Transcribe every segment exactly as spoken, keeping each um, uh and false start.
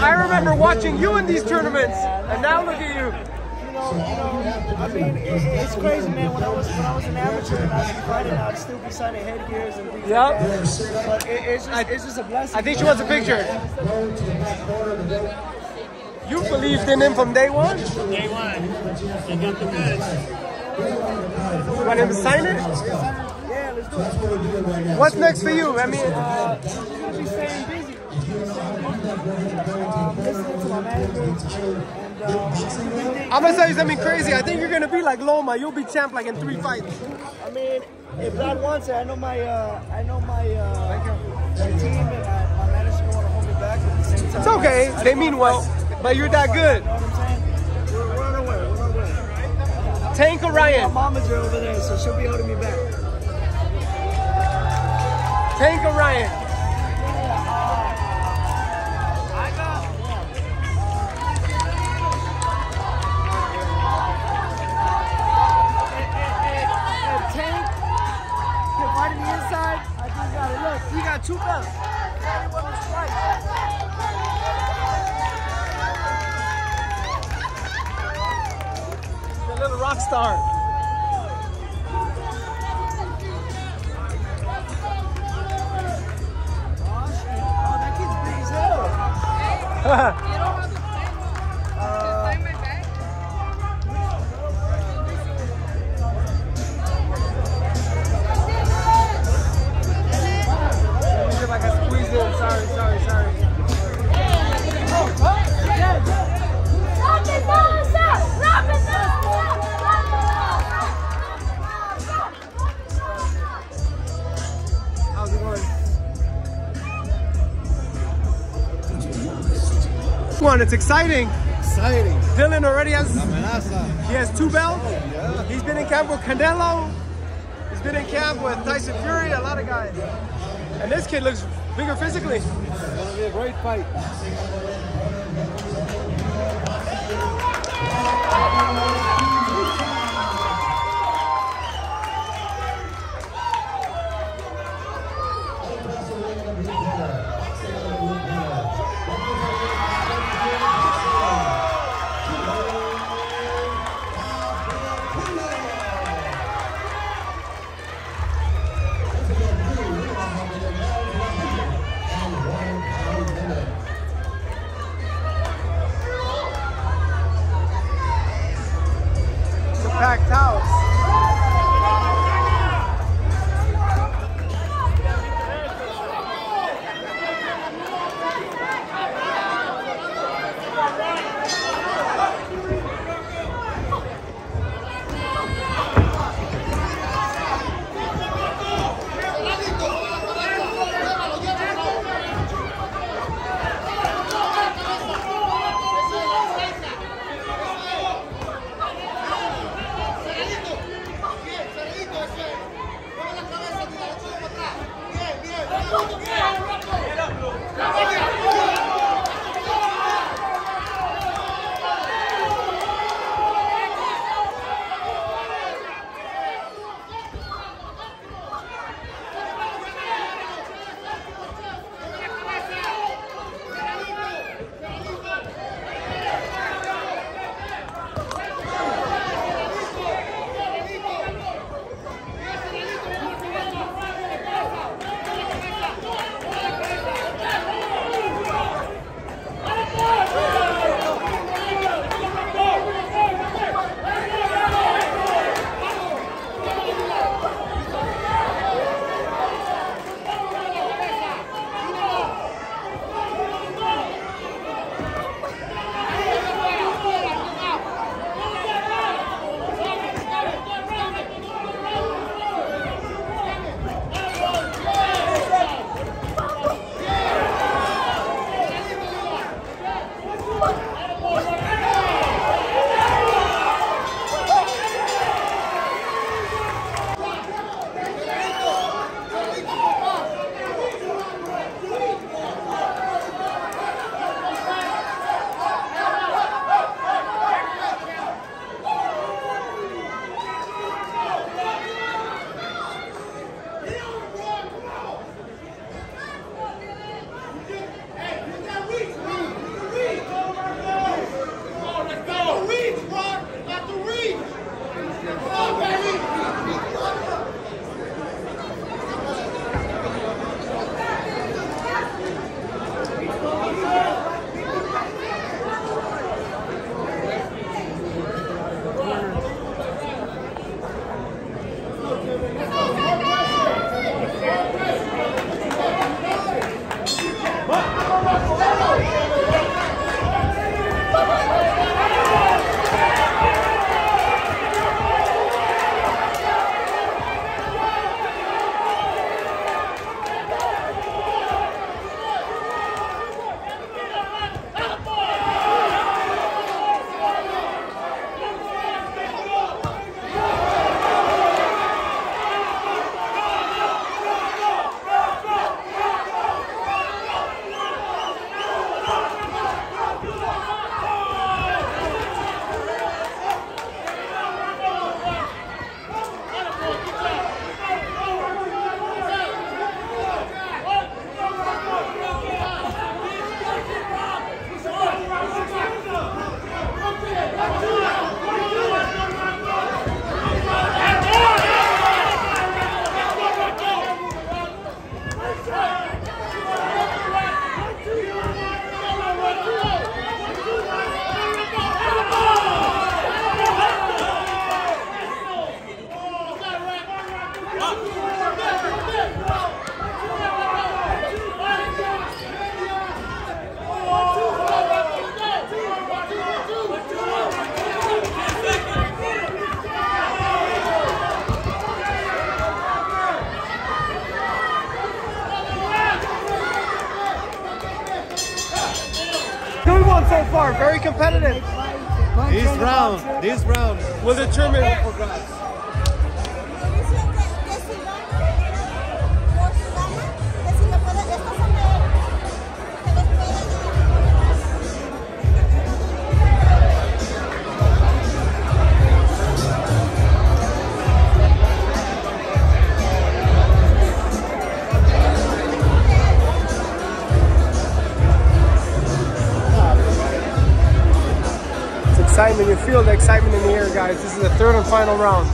I remember watching you in these tournaments, and now look at you. You know, you know, I mean, it, it's crazy, man. When I was when I was an amateur and I was fighting, I'd still be signing headgears and things Yep. like that. But it, it's just it's just a blessing. I think she wants a picture. You believed in him from day one? Day one. They got the goods. You want him to sign it? Yeah, let's do it. What's next for you? I mean, Uh, I'm gonna be staying busy. Um, listening to my manager and uh, I'm gonna tell you something crazy. I think you're gonna be like Loma. You'll be champ like in three fights. I mean, if God wants it, I know my uh, I know my uh, my team and uh, my manager don't want to hold me back at the same time. It's okay. I They just mean wanna well, fight. but you're that good. You know what I'm saying? We're, we're on our way. We're on our way. Tank My Orion. mama's are over there, so she'll be holding me back. Tank Orion. Tank, get right in the inside. I just got it. Look, he got two belts. Everyone was right. The little rock star. Oh, shit. Oh, that kid's big as hell. Let me see if I can squeeze in. Sorry, sorry, sorry. How's it going? One, it's exciting. Exciting. Dylan already has, La amenaza. he has two belts. Yeah. He's been in camp with Canelo. He's been in camp with Tyson Fury, a lot of guys. And this kid looks bigger physically. It's gonna be a great fight. It's a packed house. one so far. Very competitive. This round, this round Will determine. Excitement, you feel the excitement in the air, guys. This is the third and final round.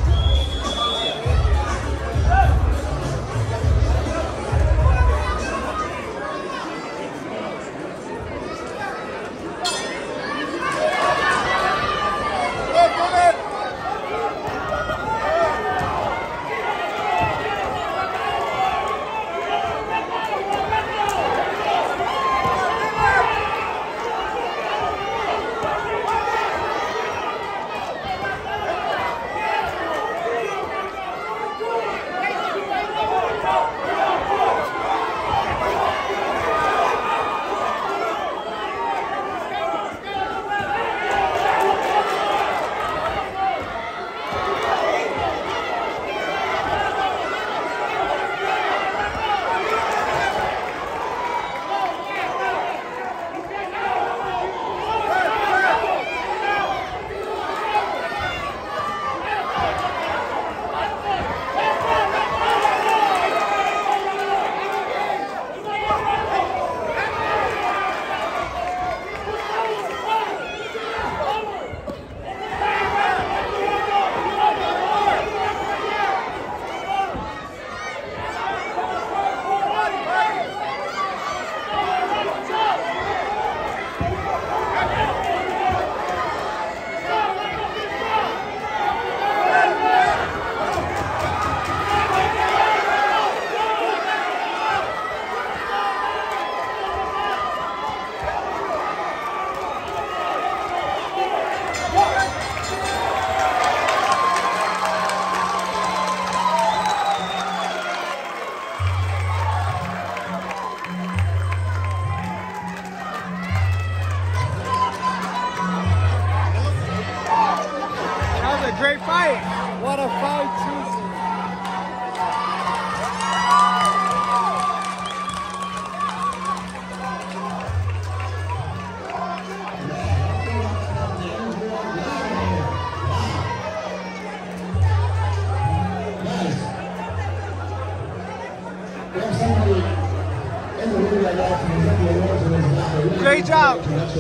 Great fight. What a fight, Susan. Great job.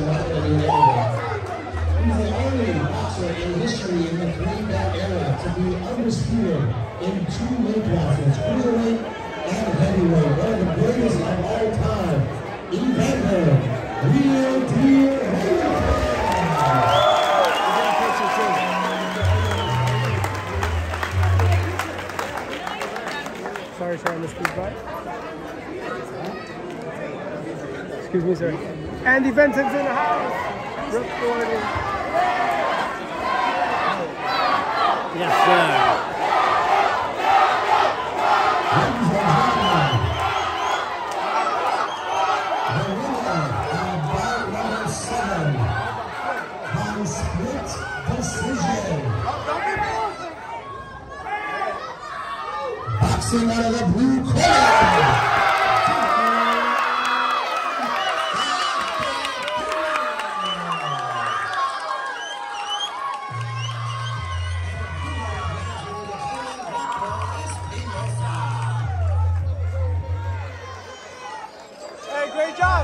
He's the only boxer in history in the three-belt era to be undisputed in two weight classes, cruiserweight and heavyweight. One of the greatest of all time, Evander Real Deal Sorry, sorry, Miss Goodbye. Excuse me, sir. Andy Benson's in the house. Recording. Yes, sir. Boxing out of the blue corner. Hey, great job.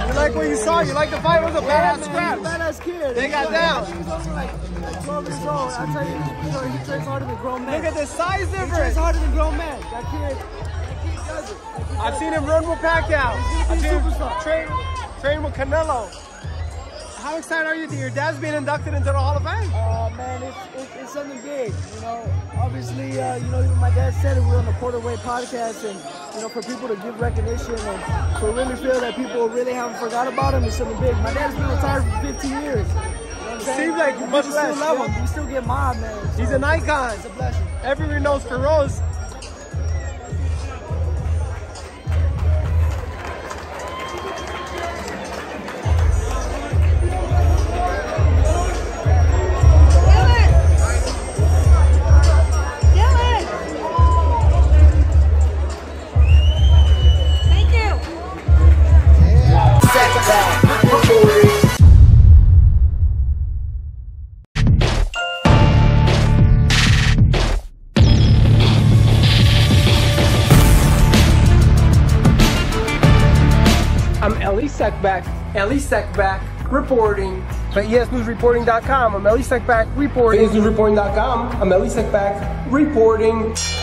You like what you saw? You like the fight? It was a Yeah, badass man, scrap. he's a badass kid. They got He's down. I think he's only like, like twelve years old. I tell you, you know, he trains harder than grown men. Look at the size He trains difference. harder than grown men. That kid, that kid does it. That kid I've does seen it. him run with Pacquiao. He's I've gonna be seen a him superstar. train, train with Canelo. How excited are you that your dad's being inducted into the Hall of Fame? Uh, man, it's, it's, it's something big, you know. Obviously, uh, you know, even my dad said it, we were on the Porter Way podcast, and, you know, for people to give recognition and to really feel that people really haven't forgot about him is something big. My dad's been retired for fifteen years. You know what I'm saying? Seems like People much still less, love yeah. him. We still get mobbed, man. So He's an icon. It's a blessing. Everyone knows Feroz. I'm Elie Seckbach, Elie Seckbach reporting for E S News Reporting dot com. I'm Elie Seckbach reporting. For E S News Reporting dot com, I'm Elie Seckbach reporting.